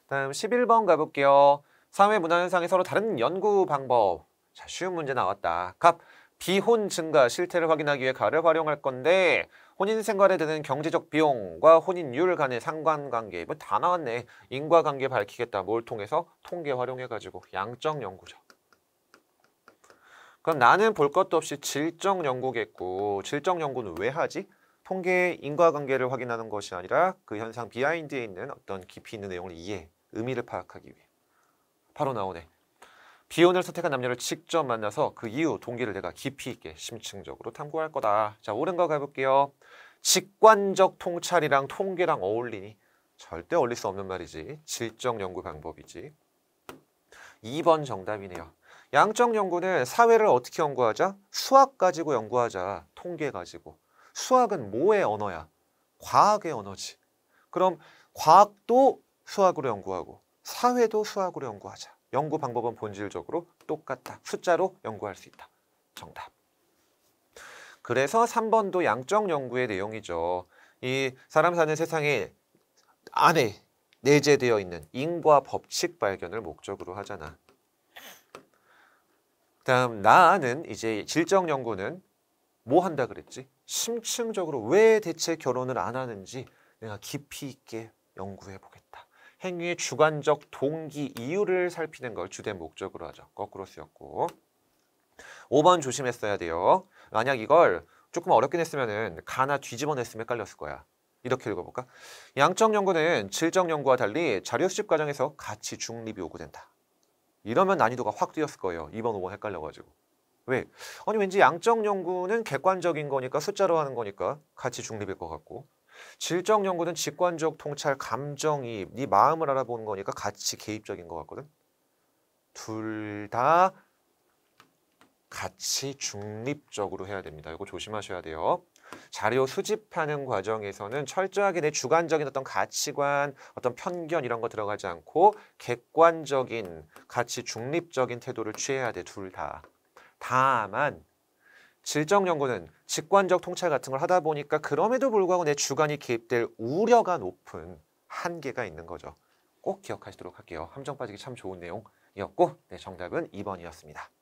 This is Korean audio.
다음 11번 가볼게요. 사회 문화 현상이 서로 다른 연구 방법. 자, 쉬운 문제 나왔다. 갑, 비혼 증가 실태를 확인하기 위해 가를 활용할 건데 혼인 생활에 드는 경제적 비용과 혼인율 간의 상관관계. 뭐 다 나왔네. 인과관계 밝히겠다. 뭘 통해서? 통계 활용해가지고 양적 연구죠. 그럼 나는 볼 것도 없이 질적 연구겠고 질적 연구는 왜 하지? 통계의 인과관계를 확인하는 것이 아니라 그 현상 비하인드에 있는 어떤 깊이 있는 내용을 이해, 의미를 파악하기 위해. 바로 나오네. 비혼을 선택한 남녀를 직접 만나서 그 이유, 동기를 내가 깊이 있게 심층적으로 탐구할 거다. 자, 옳은 거 가볼게요. 직관적 통찰이랑 통계랑 어울리니? 절대 어울릴 수 없는 말이지. 질적 연구 방법이지. 2번 정답이네요. 양적 연구는 사회를 어떻게 연구하자? 수학 가지고 연구하자. 통계 가지고. 수학은 뭐의 언어야? 과학의 언어지. 그럼 과학도 수학으로 연구하고 사회도 수학으로 연구하자. 연구 방법은 본질적으로 똑같다. 숫자로 연구할 수 있다. 정답. 그래서 3번도 양적 연구의 내용이죠. 이 사람 사는 세상에 안에 내재되어 있는 인과 법칙 발견을 목적으로 하잖아. 다음 나는 이제 질적 연구는 뭐 한다 그랬지? 심층적으로 왜 대체 결혼을 안 하는지 내가 깊이 있게 연구해 보겠다. 행위의 주관적 동기, 이유를 살피는 걸 주된 목적으로 하죠. 거꾸로 쓰였고. 5번 조심했어야 돼요. 만약 이걸 조금 어렵게 냈으면 가나 뒤집어 냈으면 헷갈렸을 거야. 이렇게 읽어볼까? 양적 연구는 질적 연구와 달리 자료 수집 과정에서 가치 중립이 요구된다. 이러면 난이도가 확 뛰었을 거예요. 2번, 5번 헷갈려가지고. 왜? 아니 왠지 양적 연구는 객관적인 거니까 숫자로 하는 거니까 가치 중립일 것 같고 질적 연구는 직관적 통찰, 감정이입, 네 마음을 알아보는 거니까 가치 개입적인 것 같거든. 둘 다 가치 중립적으로 해야 됩니다. 이거 조심하셔야 돼요. 자료 수집하는 과정에서는 철저하게 내 주관적인 어떤 가치관, 어떤 편견 이런 거 들어가지 않고 객관적인 가치 중립적인 태도를 취해야 돼. 둘 다. 다만 질적 연구는 직관적 통찰 같은 걸 하다 보니까 그럼에도 불구하고 내 주관이 개입될 우려가 높은 한계가 있는 거죠. 꼭 기억하시도록 할게요. 함정 빠지기 참 좋은 내용이었고 네, 정답은 2번이었습니다.